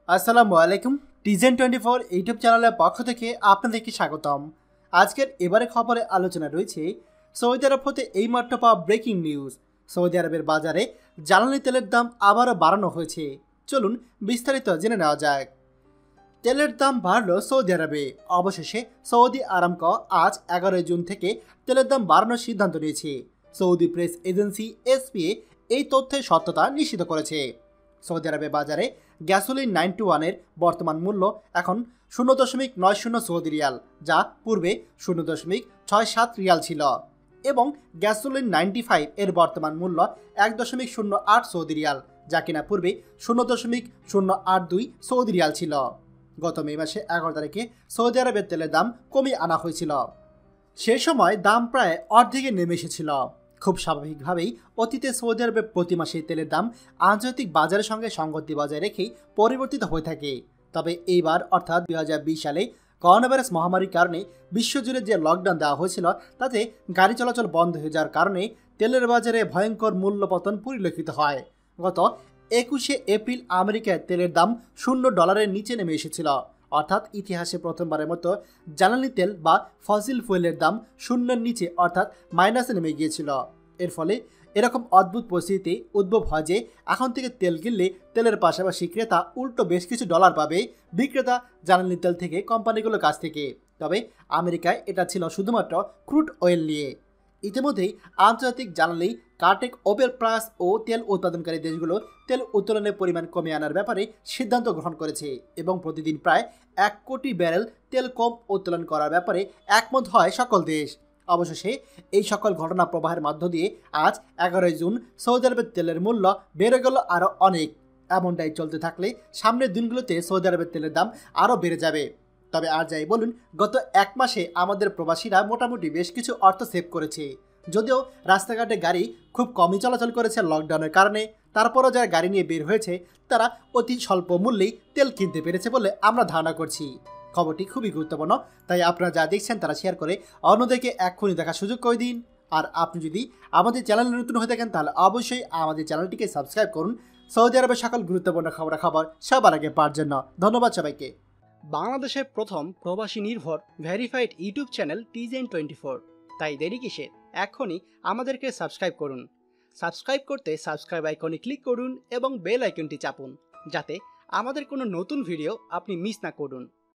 আসসালামু আলাইকুম। টিজেন 24 ইউটিউব চ্যানেলের পক্ষ থেকে আপনাদেরকে স্বাগতম। আজকের এবারে খবরে আলোচনা রয়েছে সৌদি আরব হতে এইমাত্র পাওয়া ব্রেকিং নিউজ। সৌদি আরবের বাজারে জ্বালানি তেলের দাম আবারও বাড়ানো হয়েছে। চলুন বিস্তারিত জেনে নেওয়া যাক। তেলের দাম বাড়ল সৌদি আরবে। অবশেষে সৌদি আরামকো আজ 11 জুন থেকে তেলের দাম বাড়ানোর সিদ্ধান্ত নিয়েছে। সৌদি প্রেস এজেন্সি এসপিএ এই তথ্যের সত্যতা নিশ্চিত করেছে। সৌদি আরবের বাজারে গ্যাসোলিন 91-এর বর্তমান মূল্য এখন 0.90 সৌদি রিয়াল, যা পূর্বে 0.67 রিয়াল ছিল, এবং গ্যাসোলিন 95 এর বর্তমান মূল্য 1.08 সৌদি রিয়াল, যা কিনা পূর্বে 0.082 সৌদি রিয়াল ছিল। গত মে মাসে 11 তারিখে সৌদি আরবের তেলের দাম কমিয়ে আনা হয়েছিল। সে সময় দাম প্রায় অর্ধেকে নেমে এসেছিল। খুব স্বাভাবিকভাবেই অতীতে সৌদি আরবে প্রতি মাসে তেলের দাম আন্তর্জাতিক বাজারের সঙ্গে সঙ্গতি বজায় রেখেই পরিবর্তিত হয়ে থাকে। তবে এইবার অর্থাৎ 2020 সালে করোনা ভাইরাস মহামারীর কারণে বিশ্বজুড়ে যে লকডাউন দেওয়া হয়েছিল, তাতে গাড়ি চলাচল বন্ধ হয়ে যাওয়ার কারণে তেলের বাজারে ভয়ঙ্কর মূল্য পতন পরিলক্ষিত হয়। গত 21 এপ্রিল আমেরিকায় তেলের দাম $0 নিচে নেমে এসেছিল, অর্থাৎ ইতিহাসে প্রথমবারের মতো জ্বালানি তেল বা ফসিল ফুয়েলের দাম শূন্যের নিচে অর্থাৎ মাইনাসে নেমে গিয়েছিল। এর ফলে এরকম অদ্ভুত পরিস্থিতি উদ্ভব হয় যে এখন থেকে তেল কিনলে তেলের পাশাপাশি ক্রেতা উল্টো বেশ কিছু ডলার পাবে বিক্রেতা জ্বালানি তেল থেকে কোম্পানিগুলোর কাছ থেকে। তবে আমেরিকায় এটা ছিল শুধুমাত্র ক্রুড অয়েল নিয়ে। ইতিমধ্যেই আন্তর্জাতিক জ্বালানি কার্টেক ওপেল প্লাস ও তেল উৎপাদনকারী দেশগুলো তেল উত্তোলনের পরিমাণ কমিয়ে আনার ব্যাপারে সিদ্ধান্ত গ্রহণ করেছে এবং প্রতিদিন প্রায় 1 কোটি ব্যারেল তেল কম উত্তোলন করার ব্যাপারে একমত হয় সকল দেশ। অবশেষে এই সকল ঘটনা প্রবাহের মধ্য দিয়ে আজ 11 জুন সৌদি আরবের তেলের মূল্য বেড়ে গেল আরও অনেক। এমনটাই চলতে থাকলে সামনের দিনগুলোতে সৌদি আরবের তেলের দাম আরও বেড়ে যাবে। তবে আর যাই বলুন, গত 1 মাসে আমাদের প্রবাসীরা মোটামুটি বেশ কিছু অর্থ সেভ করেছে। যদিও রাস্তাঘাটে গাড়ি খুব কমই চলাচল করেছে লকডাউনের কারণে, তারপরও যারা গাড়ি নিয়ে বের হয়েছে তারা অতি স্বল্প মূল্যেই তেল কিনতে পেরেছে বলে আমরা ধারণা করছি। খবরটি খুবই গুরুত্বপূর্ণ, তাই আপনারা যা দেখছেন তারা শেয়ার করে অন্যদেরকে এক্ষুনি দেখার সুযোগ করে দিন। আর আপনি যদি আমাদের চ্যানেলে নতুন হয়ে থাকেন তাহলে অবশ্যই আমাদের চ্যানেলটিকে সাবস্ক্রাইব করুন সৌদি আরবের সকল গুরুত্বপূর্ণ খবর সবার আগে পাওয়ার জন্য। ধন্যবাদ সবাইকে। বাংলাদেশের প্রথম প্রবাসী নির্ভর ভেরিফাইড ইউটিউব চ্যানেল টিজেন 24, তাই দেরি কিসের, এখনই আমাদেরকে সাবস্ক্রাইব করুন। সাবস্ক্রাইব করতে সাবস্ক্রাইব আইকনে ক্লিক করুন এবং বেল আইকনটি চাপুন, যাতে আমাদের কোনো নতুন ভিডিও আপনি মিস না করুন।